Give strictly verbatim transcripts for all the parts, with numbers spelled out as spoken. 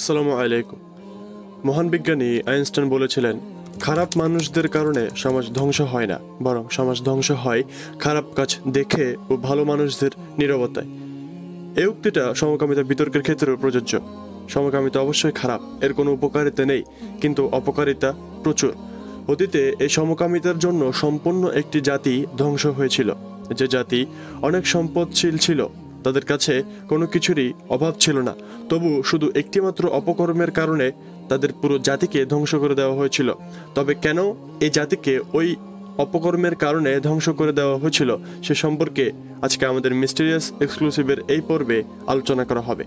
আসসালামু আলাইকুম। মহান বিজ্ঞানী আইনস্টাইন বলেছিলেন, খারাপ মানুষদের কারণে সমাজ ধ্বংস হয় না, বরং সমাজ ধ্বংস হয় খারাপ কাজ দেখে ও ভালো মানুষদের নীরবতায়। এই উক্তিটা সমকামিতা বিতর্কের ক্ষেত্রেও প্রযোজ্য। সমকামিতা অবশ্যই খারাপ, এর কোনো উপকারিতা নেই, কিন্তু অপকারিতা প্রচুর। অতীতে এই সমকামিতার জন্য সম্পূর্ণ একটি জাতি ধ্বংস হয়েছিল। যে জাতি অনেক সম্পদশীল ছিল, তাদের কাছে কোনো কিছুরই অভাব ছিল না, তবু শুধু একটিমাত্র অপকর্মের কারণে তাদের পুরো জাতিকে ধ্বংস করে দেওয়া হয়েছিল। তবে কেন এই জাতিকে ওই অপকর্মের কারণে ধ্বংস করে দেওয়া হয়েছিল সে সম্পর্কে আজকে আমাদের মিস্টেরিয়াস এক্সক্লুসিভের এই পর্বে আলোচনা করা হবে।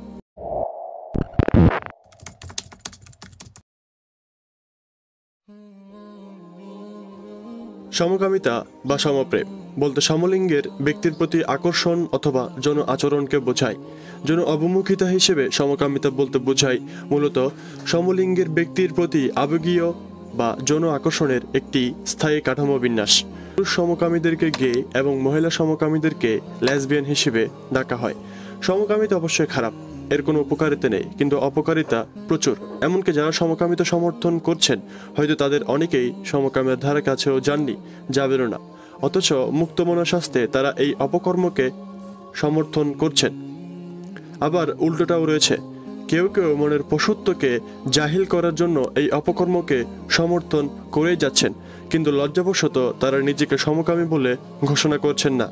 সমকামিতা বা সমপ্রেম বলতে সমলিঙ্গের ব্যক্তির প্রতি আকর্ষণ অথবা যৌন আচরণকে বোঝায়। যৌন অবমুখিতা হিসেবে সমকামিতা বলতে বোঝায় মূলত সমলিঙ্গের ব্যক্তির প্রতি আবেগীয় বা যৌন আকর্ষণের একটি স্থায়ী কাঠামো বিন্যাস। পুরুষ সমকামীদেরকে গে এবং মহিলা সমকামীদেরকে লেসবিয়ান হিসেবে ডাকা হয়। সমকামিতা অবশ্যই খারাপ, এর কোনো উপকারিতা নেই, কিন্তু অপকারিতা প্রচুর। এমনকি যারা সমকামিতা সমর্থন করছেন, হয়তো তাদের অনেকেই সমকামের ধারে কাছেও যাননি, যাবেনও না, অথচ মুক্ত মনস্বাস্থ্যে তারা এই অপকর্মকে সমর্থন করছেন। আবার উল্টোটাও রয়েছে, কেউ কেউ মনের পশুত্বকে জাহিল করার জন্য এই অপকর্মকে সমর্থন করেই যাচ্ছেন, কিন্তু লজ্জাবশত তারা নিজেকে সমকামী বলে ঘোষণা করছেন না।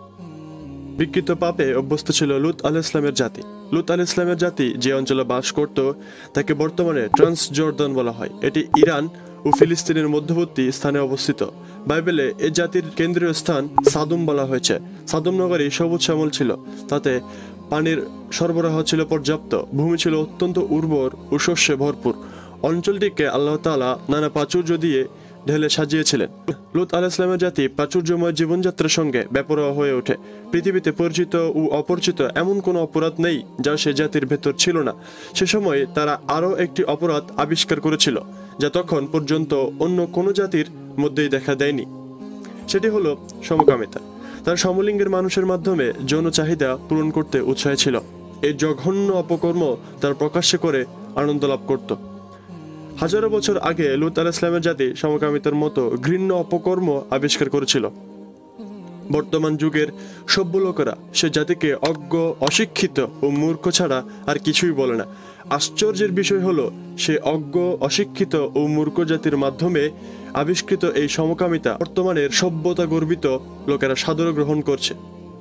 বিকৃত পাপে অভ্যস্ত ছিল লুত আলাইহিস সালামের জাতি। লুত আলাইহিস সালামের জাতি যে অঞ্চলে বাস করত তাকে বর্তমানে ট্রান্স জর্দান বলা হয়। এটি ইরান ও ফিলিস্তিনের মধ্যবর্তী স্থানে অবস্থিত। বাইবেলে এই জাতির কেন্দ্রীয় স্থান সাদুম বলা হয়েছে। সাদুম নগরী সবুজ শ্যামল ছিল, তাতে পানির সরবরাহ ছিল পর্যাপ্ত, ভূমি ছিল অত্যন্ত উর্বর ও শস্যে ভরপুর। অঞ্চলটিকে আল্লাহ তাআলা নানা প্রাচুর্য দিয়ে ঢেলে সাজিয়েছিলেন। লুত আলাইহিস সালামের জাতি প্রাচুর্যময় জীবনযাত্রার সঙ্গে বেপরোয়া হয়ে ওঠে। পৃথিবীতে পরিচিত ও অপরিচিত এমন কোনো অপরাধ নেই যা সে জাতির ভেতর ছিল না। সে সময় তারা আরও একটি অপরাধ আবিষ্কার করেছিল, যা তখন পর্যন্ত অন্য কোনো জাতির মধ্যেই দেখা দেয়নি। সেটি হলো সমকামিতা। তার সমলিঙ্গের মানুষের মাধ্যমে যৌন চাহিদা পূরণ করতে উৎসাহী ছিল। এই জঘন্য অপকর্ম তার প্রকাশ্যে করে আনন্দ লাভ করত। হাজারো বছর আগে লুত আলাইহিস সালামের জাতি সমকামিতার মতো ঘৃণ্য অপকর্ম আবিষ্কার করেছিল। বর্তমান যুগের সভ্য লোকেরা সে জাতিকে অজ্ঞ, অশিক্ষিত ও মূর্খ ছাড়া আর কিছুই বলে না। আশ্চর্যের বিষয় হলো, সে অজ্ঞ, অশিক্ষিত ও মূর্খ জাতির মাধ্যমে আবিষ্কৃত এই সমকামিতা বর্তমানের সভ্যতা গর্বিত লোকেরা সাদরে গ্রহণ করছে।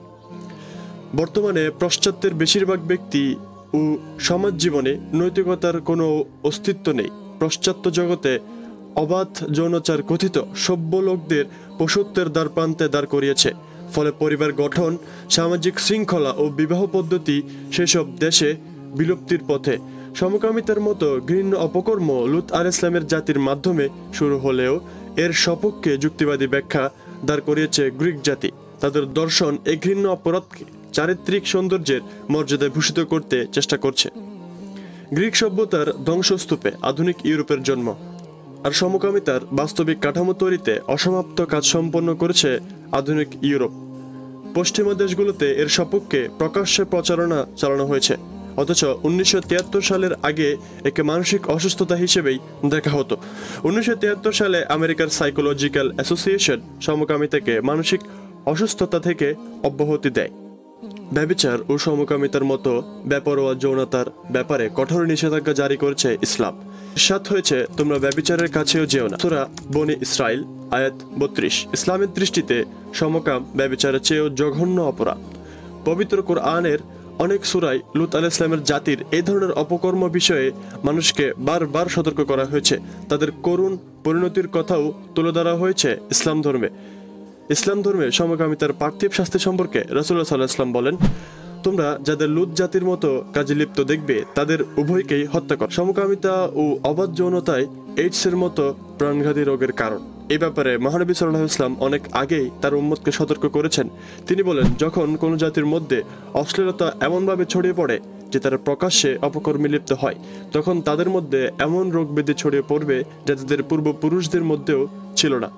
বর্তমানে পাশ্চাত্যের বেশিরভাগ ব্যক্তি ও সমাজ জীবনে নৈতিকতার কোনো অস্তিত্ব নেই। পাশ্চাত্য জগতে অবাধ যৌনচার কথিত সভ্য লোকদের পশুত্বের দ্বার প্রান্তে দাঁড় করিয়েছে। ফলে পরিবার গঠন, সামাজিক শৃঙ্খলা ও বিবাহ পদ্ধতি সেসব দেশে বিলুপ্তির পথে। সমকামিতার মতো ঘৃণ্য অপকর্ম লুত আলাইহিস সালামের জাতির মাধ্যমে শুরু হলেও এর সপক্ষে যুক্তিবাদী ব্যাখ্যা দাঁড় করিয়েছে গ্রিক জাতি। তাদের দর্শন এই ঘৃণ্য অপরাধকে চারিত্রিক সৌন্দর্যের মর্যাদায় ভূষিত করতে চেষ্টা করছে। গ্রিক সভ্যতার ধ্বংসস্তূপে আধুনিক ইউরোপের জন্ম, আর সমকামিতার বাস্তবিক কাঠামো তৈরিতে অসমাপ্ত কাজ সম্পন্ন করেছে আধুনিক ইউরোপ। পশ্চিমা দেশগুলোতে এর সপক্ষে প্রকাশ্যে প্রচারণা চালানো হয়েছে, অথচ উনিশশো তিয়াত্তর সালের আগে একে মানসিক অসুস্থতা হিসেবেই দেখা হতো। উনিশশো তিয়াত্তর সালে আমেরিকার সাইকোলজিক্যাল অ্যাসোসিয়েশন সমকামিতাকে মানসিক অসুস্থতা থেকে অব্যাহতি দেয়। ব্যভিচার ও সমকামিতার মতো বেপরোয়া যৌনতার ব্যাপারে কঠোর নিষেধাজ্ঞা জারি করেছে ইসলাম। ইরশাদ হয়েছে, তোমরা ব্যভিচারের কাছেও যেও না। সূরা বনী ইসরাইল আয়াত বত্রিশ। ইসলামের দৃষ্টিতে সমকাম ব্যভিচারের চেয়েও জঘন্য অপরাধ। পবিত্র কোরআনের অনেক সূরায় লুত আলাইহিস সালামের জাতির এই ধরনের অপকর্ম বিষয়ে মানুষকে বারবার সতর্ক করা হয়েছে। তাদের করুণ পরিণতির কথাও তুলে ধরা হয়েছে ইসলাম ধর্মে। ইসলাম ধর্মে সমকামিতার পার্থিব শাস্তি সম্পর্কে রাসূলুল্লাহ সাল্লাল্লাহু আলাইহি ওয়াসাল্লাম বলেন, তোমরা যাদের লুত জাতির মতো কাজে লিপ্ত দেখবে তাদের উভয়কেই হত্যা কর। সমকামিতা ও অবাধ যৌনতায় এইডসের মতো প্রাণঘাতী রোগের কারণ। এই ব্যাপারে মহানবী সাল্লাল্লাহু আলাইহি ওয়াসাল্লাম অনেক আগেই তার উম্মতকে সতর্ক করেছেন। তিনি বলেন, যখন কোনো জাতির মধ্যে অশ্লীলতা এমনভাবে ছড়িয়ে পড়ে যে তারা প্রকাশ্যে অপকর্মে লিপ্ত হয়, তখন তাদের মধ্যে এমন রোগ ব্যাধি ছড়িয়ে পড়বে যা তাদের পূর্বপুরুষদের মধ্যেও ছিল না।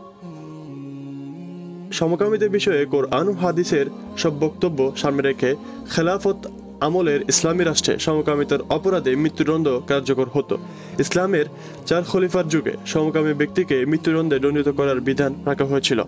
সমকামীদের বিষয়ে কোরআন ও হাদিসের সব বক্তব্য সামনে রেখে খেলাফত আমলের ইসলামী রাষ্ট্রে সমকামিতার অপরাধে মৃত্যুদণ্ড কার্যকর হতো। ইসলামের চার খলিফার যুগে সমকামী ব্যক্তিকে মৃত্যুদণ্ডে দণ্ডিত করার বিধান রাখা হয়েছিল।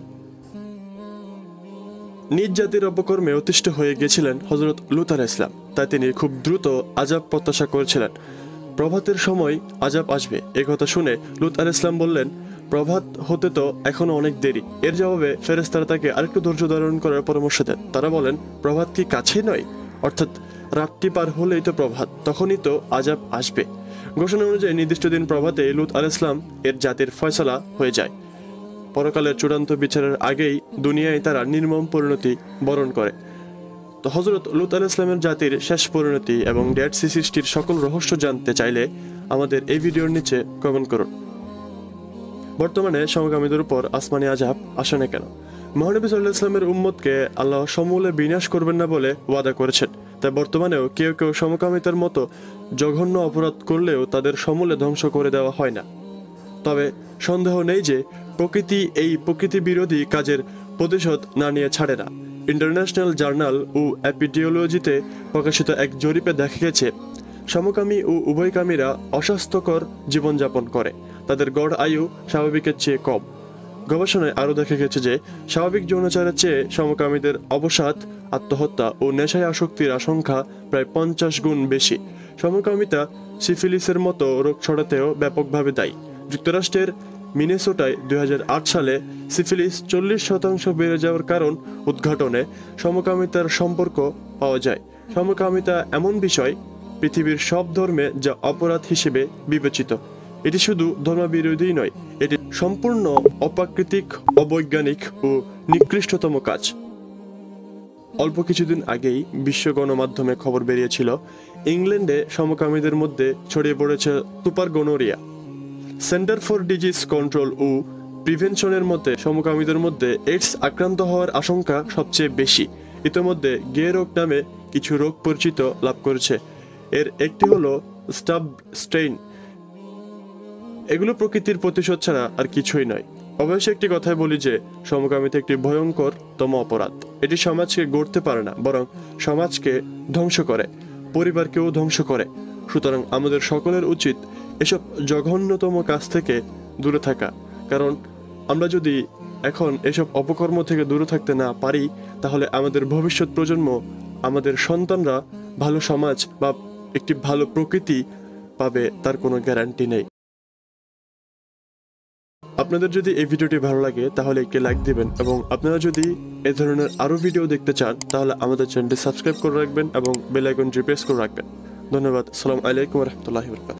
নিজ জাতির অপকর্মে অতিষ্ঠ হয়ে গিয়েছিলেন হযরত লূত আলাইহিস সালাম, তাই তিনি খুব দ্রুত আযাব প্রত্যাশা করেছিলেন। প্রভাতের সময় আযাব আসবে এই কথা শুনে লূত আলাইহিস সালাম বললেন, প্রভাত হতে তো এখনো অনেক দেরি। এর জবাবে ফেরেশতারা তাকে আরেকটু ধৈর্য ধারণ করার পরামর্শ দেন। তারা বলেন, প্রভাত কি কাছে নয়? অর্থাৎ রাতটি পার হলেই তো প্রভাত, তখনই তো আযাব আসবে। ঘোষণা অনুযায়ী নির্দিষ্ট দিন প্রভাতে লূত আলাইহিস সালাম এর জাতির ফয়সালা হয়ে যায়। পরকালের চূড়ান্ত বিচারের আগেই দুনিয়ায় তারা নির্মম পরিণতি বরণ করে। তো হযরত লূত আলাইহিস সালামের জাতির শেষ পরিণতি এবং ডেড সি সৃষ্টির সকল রহস্য জানতে চাইলে আমাদের এই ভিডিওর নিচে কমেন্ট করুন। বর্তমানে সমকামীদের উপর আসমানি আযাব আসে না কেন? মহানবী সাল্লাল্লাহু আলাইহি ওয়াসাল্লামের উম্মতকে আল্লাহ সমূলে বিনাশ করবেন না বলে ওয়াদা করেছেন। তাই বর্তমানেও কেউ কেউ সমকামিতার মতো জঘন্য অপরাধ করলেও তাদের সমূলে ধ্বংস করে দেওয়া হয় না। তবে সন্দেহ নেই যে প্রকৃতি এই প্রকৃতি বিরোধী কাজের প্রতিশোধ না নিয়ে ছাড়ে না। ইন্টারন্যাশনাল জার্নাল ও এপিডিওলজিতে প্রকাশিত এক জরিপে দেখা গেছে, সমকামী ও উভয়কামীরা অস্বাস্থ্যকর জীবনযাপন করে, তাদের গড় আয়ু স্বাভাবিকের চেয়ে কম। গবেষণায় আরও দেখা গেছে যে স্বাভাবিক যৌনাচারের চেয়ে সমকামীদের অবসাদ, আত্মহত্যা ও নেশায় আসক্তির আশঙ্কা প্রায় পঞ্চাশ গুণ বেশি। সমকামিতা সিফিলিসের মতো রোগ ছড়াতেও ব্যাপকভাবে দায়ী। যুক্তরাষ্ট্রের মিনেসোটায় দুই হাজার আট সালে সিফিলিস চল্লিশ শতাংশ বেড়ে যাওয়ার কারণ উদ্ঘাটনে সমকামিতার সম্পর্ক পাওয়া যায়। সমকামিতা এমন বিষয় পৃথিবীর সব ধর্মে যা অপরাধ হিসেবে বিবেচিত। এটি শুধু ধর্মবিরোধী নয়, এটি সম্পূর্ণ অপ্রাকৃতিক, অবৈজ্ঞানিক ও নিকৃষ্টতম কাজ। অল্প কিছুদিন আগেই বিশ্ব গণমাধ্যমে খবর বেরিয়েছিল, ইংল্যান্ডে সমকামীদের মধ্যে ছড়িয়ে পড়েছে super gonorrhoea. Centre for disease control ও প্রিভেনশনের মতে সমকামীদের মধ্যে এইডস আক্রান্ত হওয়ার আশঙ্কা সবচেয়ে বেশি। ইতোমধ্যে গে রোগ নামে কিছু রোগ পরিচিত লাভ করেছে। এর একটি হলো স্টাব স্ট্রেইন। এগুলো প্রকৃতির প্রতিশোধ ছাড়া আর কিছুই নয়। অবশ্যই একটি কথাই বলি যে সমকামিতা একটি ভয়ঙ্করতম অপরাধ। এটি সমাজকে গড়তে পারে না, বরং সমাজকে ধ্বংস করে, পরিবারকেও ধ্বংস করে। সুতরাং আমাদের সকলের উচিত এসব জঘন্যতম কাজ থেকে দূরে থাকা। কারণ আমরা যদি এখন এসব অপকর্ম থেকে দূরে থাকতে না পারি, তাহলে আমাদের ভবিষ্যৎ প্রজন্ম, আমাদের সন্তানরা ভালো সমাজ বা একটি ভালো প্রকৃতি পাবে, তার কোনো গ্যারান্টি নেই। আপনাদের যদি এই ভিডিওটি ভালো লাগে তাহলে একটি লাইক দিবেন, এবং আপনারা যদি এই ধরনের আরও ভিডিও দেখতে চান তাহলে আমাদের চ্যানেলটি সাবস্ক্রাইব করে রাখবেন এবং বেল আইকনটি প্রেস করে রাখবেন। ধন্যবাদ। আসসালামু আলাইকুম ওয়া রাহমাতুল্লাহি ওয়া বারাকাতুহু।